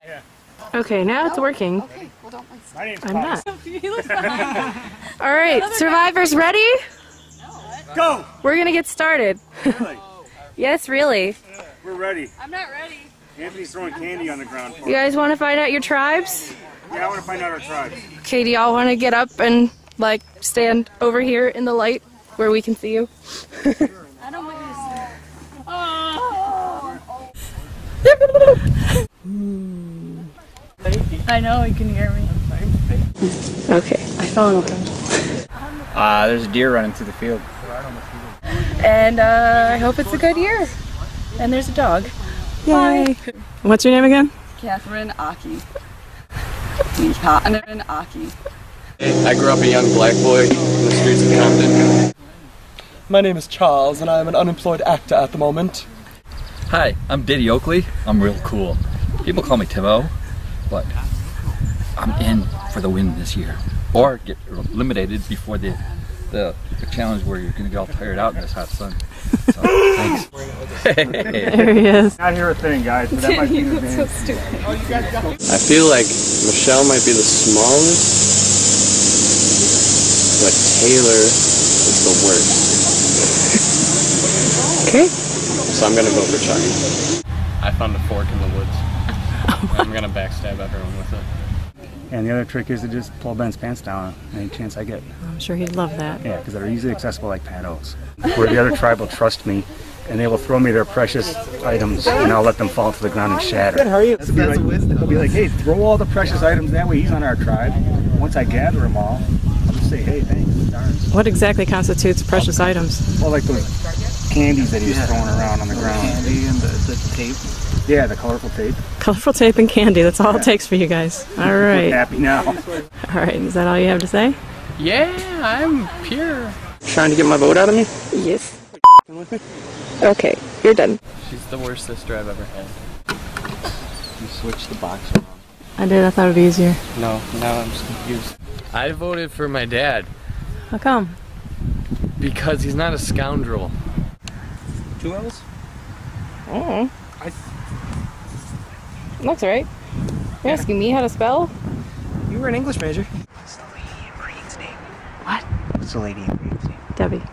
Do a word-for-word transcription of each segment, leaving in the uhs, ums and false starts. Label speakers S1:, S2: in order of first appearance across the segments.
S1: Okay, now it's working.
S2: Okay, well don't waste
S3: My name's
S1: I'm
S3: Pop.
S1: not. All right, survivors ready?
S3: Go!
S1: We're gonna get started.
S3: Really?
S1: Yes, really.
S3: We're ready.
S2: I'm not ready.
S3: Anthony's throwing candy on the ground for
S1: You
S3: us.
S1: guys want to find out your tribes?
S3: Yeah, I want to find out our tribes.
S1: Okay, do y'all want to get up and like stand over here in the light where we can see you?
S2: I don't want you to see. Oh. I know you can hear me.
S1: Okay.
S2: I fell in a hole.
S4: Uh, there's a deer running through the field.
S1: And uh, I hope it's a good year. And there's a dog. Yay! What's your name again?
S2: Catherine Aki. Catherine Aki.
S5: I grew up a young black boy in the streets of Compton.
S6: My name is Charles, and I am an unemployed actor at the moment.
S7: Hi, I'm Diddy Oakley. I'm real cool. People call me Timo, but I'm in for the win this year. Or get eliminated before the, the, the challenge where you're going to get all tired out in this hot sun. So, thanks.
S1: There he is.
S3: Not hear a thing, guys, but that might be the name.
S1: So stupid.
S5: I feel like Michelle might be the smallest, but Taylor is the worst.
S1: Okay.
S5: So I'm gonna go for Chucky.
S4: I found a fork in the woods. I'm gonna backstab everyone with it.
S3: And the other trick is to just pull Ben's pants down any chance I get.
S1: I'm sure he'd love that.
S3: Yeah, because they're easily accessible like paddles. Where the other tribe will trust me, and they will throw me their precious items, and I'll let them fall to the ground and shatter. Good, how are you? They'll be, like, they'll be like, hey, throw all the precious items that way. He's on our tribe. Once I gather them all, I'll just say, hey, thanks. Darn.
S1: What exactly constitutes precious items?
S3: Well, like those candies that he was throwing around on the ground.
S6: Candy and the, the tape.
S3: Yeah, the colorful tape.
S1: Colorful tape and candy, that's all it takes for you guys. All
S3: We're
S1: right.
S3: happy now.
S1: All right, is that all you have to say?
S4: Yeah, I'm pure.
S5: Trying to get my vote out of me?
S1: Yes. Okay, you're done.
S4: She's the worst sister I've ever had.
S5: You switched the box around.
S1: I did, I thought it'd be easier.
S4: No, now I'm just confused. I voted for my dad
S1: How come?
S4: because he's not a scoundrel.
S6: Two L's?
S1: Oh. That's right. You're asking me how to spell?
S6: You were an English major.
S3: What's the lady in green's name?
S1: What?
S3: What's the lady in green's name?
S1: Debbie.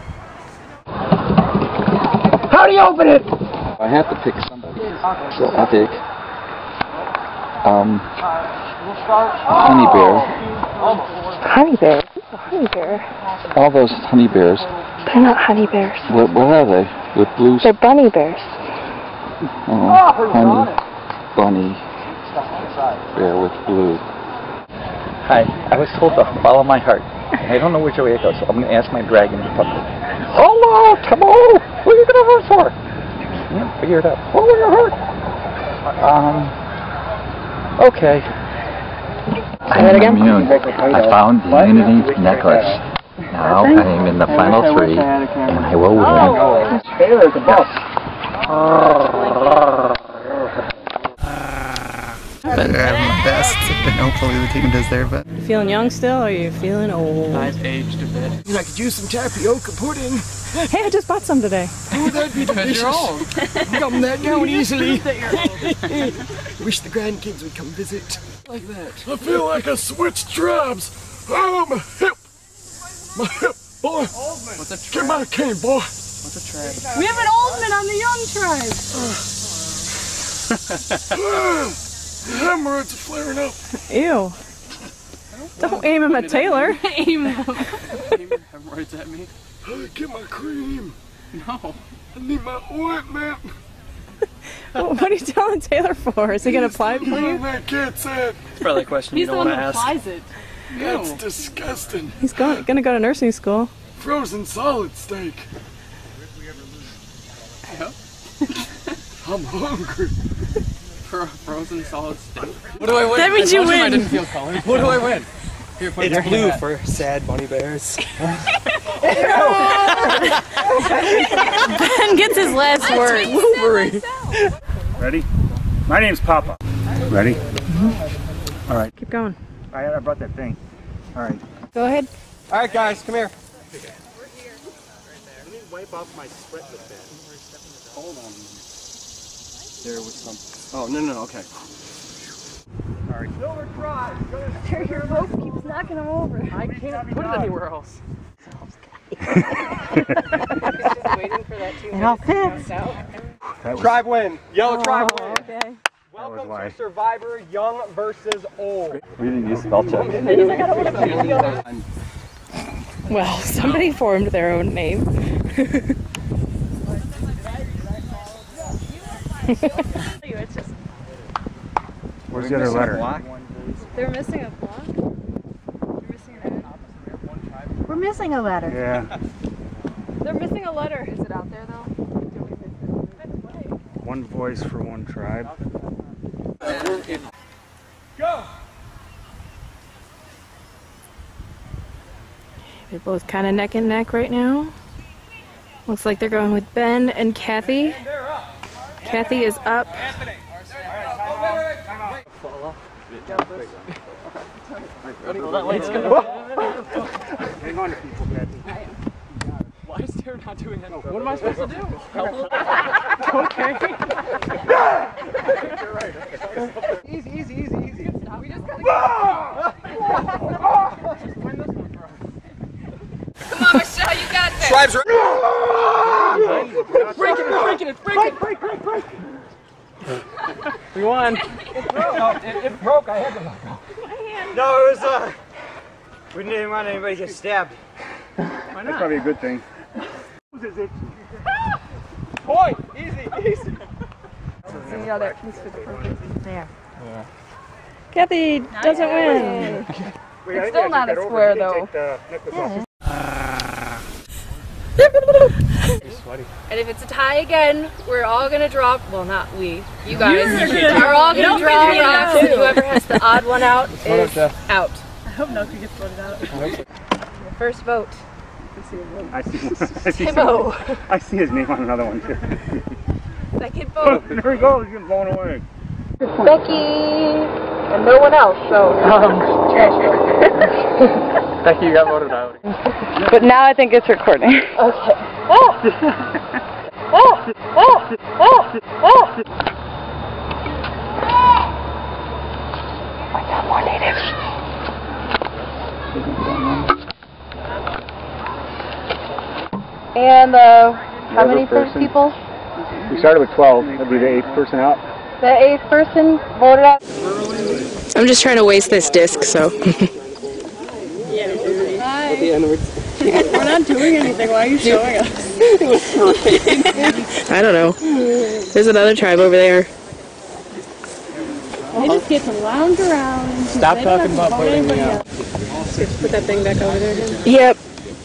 S3: How do you open it?
S7: I have to pick somebody. So I'll pick um, honey bear.
S1: Honey bears? Who's a honey bear?
S7: All those honey bears.
S1: They're not honey bears.
S7: What, what are they? With blue?
S1: They're bunny bears.
S7: Oh, honey bunny bear with blue. Hi, I was told to follow my heart. I don't know which way it goes, so I'm going to ask my dragon to puppet. Hello, Timo! What are you going to hurt for? Yeah, figure it out. What will you hurt? Um, okay.
S1: Say that again?
S7: Immune. I found the immunity necklace. Now I am in the final three, and I will win.
S3: Taylor's the boss.
S6: I'm the best, and hopefully the team does there, but...
S1: You feeling young still, or are you feeling old?
S4: I've aged a bit.
S6: I could use some tapioca pudding.
S1: Hey, I just bought some today.
S6: Oh, that'd be delicious.
S4: You're old.
S6: Yum that down easily. Wish the grandkids would come visit. Like that. I feel like I switched tribes. Oh, my hip. My hip, boy.
S4: What's a
S6: Get my cane, boy.
S4: What's a trap?
S2: We have an old man on the young tribe.
S6: Hemorrhoids are flaring up.
S1: Ew. Don't aim him at Taylor.
S2: Aim.
S4: Hemorrhoids at me?
S6: Get my cream.
S4: No.
S6: I need my ointment.
S1: What are you telling Taylor for? Is he going to apply it for you?
S6: That kid said.
S4: It's probably a question
S2: He's
S4: you
S2: the
S4: don't
S2: one
S4: want to
S2: that
S4: ask.
S2: applies it.
S6: That's disgusting.
S1: He's going, going to go to nursing school.
S6: Frozen solid steak.
S4: Yep.
S6: I'm hungry.
S4: For a frozen solid steak. What do I win?
S1: That means
S4: I
S1: you
S4: told I
S1: win.
S4: didn't feel color. What do I win? Here, put
S6: It's
S4: your
S6: blue
S4: hat.
S6: for sad bunny bears.
S1: Ben gets his last word.
S6: Wolverine.
S3: Ready? My name's Papa. Ready? Mm-hmm. All right.
S1: Keep going.
S3: I, I brought that thing. All right.
S1: Go ahead.
S6: All right, guys, come here.
S3: Let me wipe off my sweat a bit.
S6: Hold on. There was some. Oh, no, no, no, okay.
S3: sorry.
S2: Your rope keeps knocking him over.
S4: I can't put it anywhere else.
S2: It all fits.
S6: Tribe win. Yellow tribe win.
S2: Okay.
S6: Welcome to Survivor Young versus Old.
S7: We didn't use spell check.
S1: Well, somebody formed their own name.
S2: It's just
S3: Where's the other letter?
S2: they're missing a block. They're missing an N. We're missing a letter.
S3: Yeah.
S2: They're missing a letter. Is it out there though?
S3: One voice for one tribe.
S6: Go!
S1: They're both kind of neck and neck right now. Looks like they're going with Ben and Kathy. Kathy is up.
S3: Hang on to people, Kathy.
S4: Why is Tara not doing that? What am I supposed to do? Help her? Okay.
S6: Easy, easy, easy, easy.
S2: We just gotta Come on, Michelle, you got this.
S6: Tribes are.
S4: Breaking it, breaking it, breaking it. Break, break, break, break. We won.
S6: No, it, it broke. I had to let go.
S8: No, it was, uh, we didn't even want anybody to get stabbed.
S3: That's probably a good thing.
S6: Boy, easy, easy.
S2: the other piece for the purpose. There.
S1: Yeah. Kathy doesn't win.
S3: Wait,
S2: It's still not a square though. And if it's a tie again, we're all gonna drop. Well, not we. You guys are all gonna draw rocks, and whoever has the odd one out is out.
S1: I hope Noki gets voted out.
S2: Your first vote.
S3: I see, I, see
S2: Timo.
S3: I see his name on another one too.
S2: Second vote.
S3: There he goes, he's getting blown away.
S2: Becky and no one else. So.
S7: Becky, you got voted out.
S1: But now I think it's recording.
S2: Okay. Oh. Oh. Oh. Oh. Oh.
S1: I got more natives.
S2: And uh, how many first
S3: person.
S2: people?
S3: We started with twelve, that'd be the eighth person out.
S2: The eighth person voted out.
S1: I'm just trying to waste this disc, so.
S2: Hi.
S1: We're not doing anything. Why are you showing us? I don't know. There's another tribe over there.
S2: They just get to lounge around. And
S4: Stop talking about voting me out.
S1: Put that thing back over there again. Yep.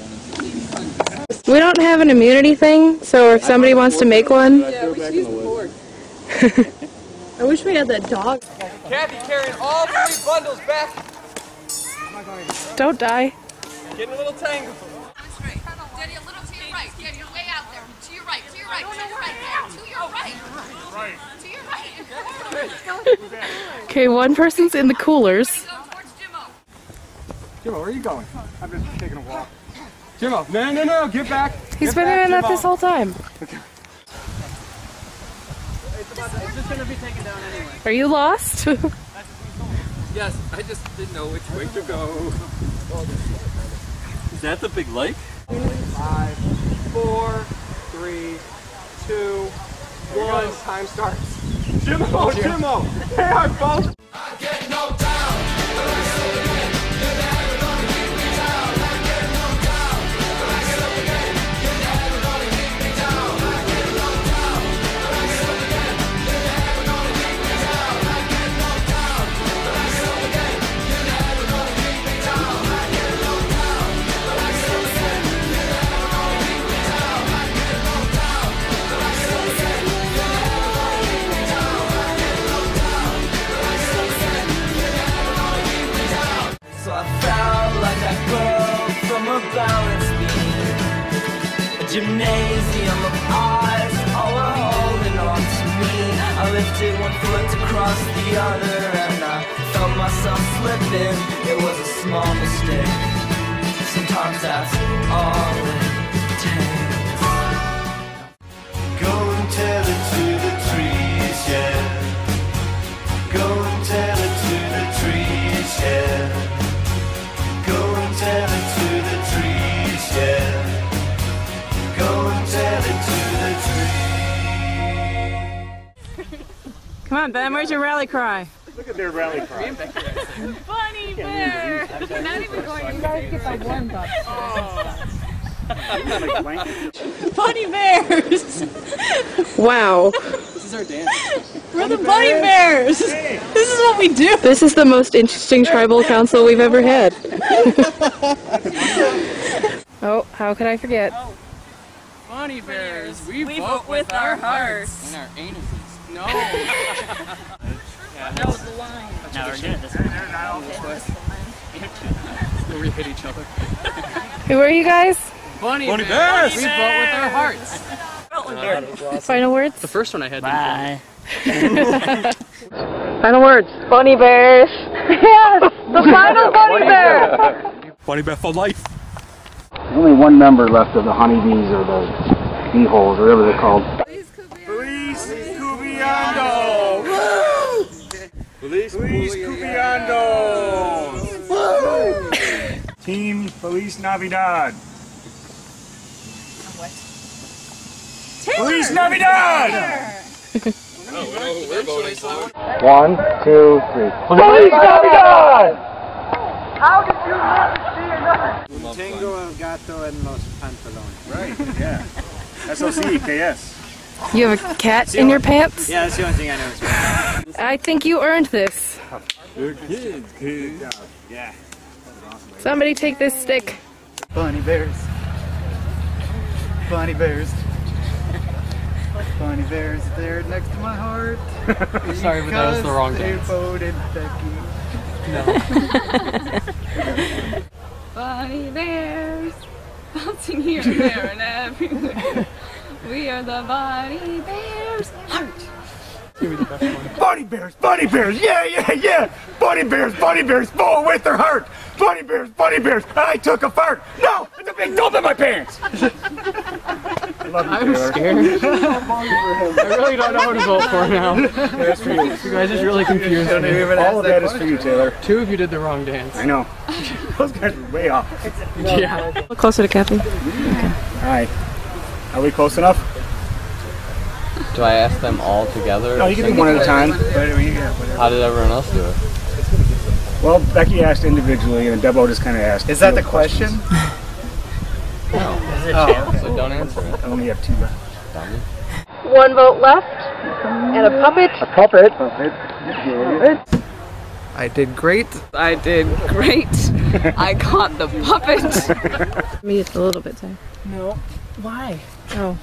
S1: We don't have an immunity thing, so if somebody wants to make one.
S2: Yeah, we should use the board. I wish we had that dog.
S6: Kathy carrying all three bundles back.
S1: Don't die.
S6: Getting a little tangled.
S9: Daddy, a little to your right. Yeah, you're way out there. To your right, to your right, to your right. Yeah, to your right. Right. To your right.
S1: Okay, one person's in the coolers.
S9: Go towards Jimmo.
S6: Jimmo, where are you going? I'm just taking a walk. Jimmo, no, no, no, get back.
S1: He's
S6: Get
S1: been
S6: back,
S1: doing that
S6: Jimmo.
S1: this whole time.
S4: It's just gonna be taken down anyway.
S1: Are you lost?
S5: Yes, I just didn't know which way to go. Is that the big lake?
S6: Five, four, three, two, one. Time starts. Jimmo, Jimmo. They are both.
S10: I get knocked down, but I get up again. You're never gonna keep me down. I get knocked down, but I get up again. You're never gonna keep me down. I get knocked down, but I get up again. You're never gonna keep me down. I get knocked down, but I get up again. You're never gonna keep me down. I get knocked down, but I get up again. You're never gonna keep me down. I get knocked down, but I get up again. You're never gonna keep me down. I get knocked down, but I get up again. You're never gonna keep me down. So I felt like a girl from a balance beam. A gymnasium of eyes, all were holding on to me. I lifted one foot to cross the other, and I felt myself slipping. It was a small mistake. Sometimes that's all it takes. Go and tell it to the trees, yeah. Go and tell it to the
S1: Come on, Ben, where's your rally cry?
S3: Look at their rally cry.
S1: Bunny bear! Not even going. You guys get the warm up.
S11: Bunny bears!
S1: Wow.
S4: This is our dance.
S11: We're the bunny bears! This is what we do!
S1: This is the most interesting tribal council we've ever had. Oh, how could I forget?
S4: Oh. Bunny bears, we,
S11: We
S4: vote,
S11: vote
S4: with,
S11: with
S4: our
S11: our
S4: hearts.
S11: hearts.
S4: And our anuses. No.
S11: That was the line.
S4: Now we're doing this where we hit each other.
S1: Who are you guys?
S4: Bunny,
S6: Bunny
S4: bears.
S6: bears!
S4: We vote with our hearts.
S1: Final words?
S4: The first one I had.
S7: Bye.
S1: Final words. Bunny bears. Yes! The final bunny bear!
S6: Bunny bear for life.
S3: There's only one member left of the honeybees or the bee holes, or whatever they're called.
S6: Feliz Cubiando! Feliz Cubiando!
S3: Team Feliz Navidad.
S11: What?
S3: Feliz Navidad!
S5: We're voting for it.
S3: One, two, three. Feliz Navidad!
S8: Tengo el gato en los pantalones.
S3: Right, yeah. S O C, K S.
S1: You have a cat in your pants?
S8: Yeah, that's the only thing I know.
S1: I think you earned this.
S6: Good kids, good job.
S3: Yeah.
S1: Somebody take this stick.
S8: Bunny bears. Bunny bears. Bunny bears there next to my heart.
S4: Sorry, but that was the wrong
S8: They
S4: dance.
S8: voted Becky.
S11: Bunny bears, bouncing here and there and everywhere. We are the bunny bears. Heart.
S3: Bunny bears, bunny bears, yeah, yeah, yeah! Bunny bears, bunny bears, vote with their heart! Bunny bears, bunny bears, I took a fart! No! It's a big dump in my pants! I love you,
S4: I'm
S3: Taylor.
S4: scared. I really don't know who to vote for now.
S3: That's for you.
S4: You guys just really confused me.
S3: All of that is for you, Taylor.
S4: Two of you did the wrong dance.
S3: I know. Those guys were way off.
S4: Yeah.
S1: Look closer to Kathy.
S3: Alright. Are we close enough?
S5: Do I ask them all together?
S3: No, you can do one at a time.
S5: How did everyone else do it?
S3: Well, Becky asked individually, and Debo just kind of asked.
S8: Is that the question?
S5: No.
S8: Oh, okay.
S5: So don't answer it.
S3: I only have two left.
S5: Dummy.
S1: One vote left. And a puppet.
S3: A puppet. Puppet.
S8: I did great.
S11: I did great. I caught the puppet.
S1: Me, it's a little bit time.
S11: No. Why?
S1: Oh.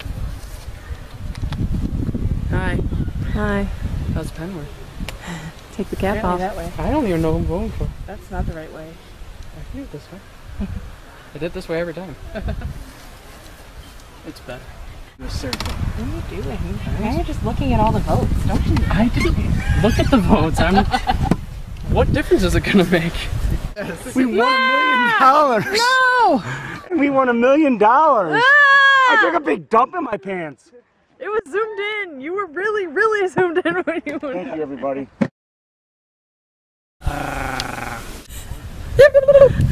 S1: Hi. Hi.
S4: How's pen work?
S1: Take the cap off.
S11: That way.
S4: I don't even know who I'm voting for.
S11: That's not the right way.
S4: I can do it this way. I did it this way every time. It's better.
S11: What are you doing? Why are you just looking at all the votes? Don't you?
S4: I didn't look at the votes. I'm. What difference is it gonna make?
S3: We won a million dollars!
S1: No!
S3: We won a million dollars! I took a big dump in my pants!
S11: It was zoomed in. You were really, really zoomed in when you went.
S3: Thank you, everybody.